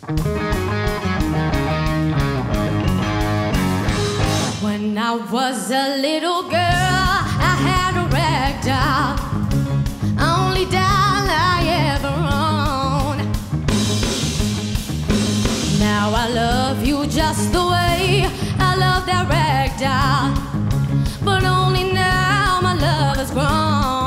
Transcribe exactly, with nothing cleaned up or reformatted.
When I was a little girl, I had a rag doll, only doll I ever owned. Now I love you just the way I love that rag doll, but only now my love has grown.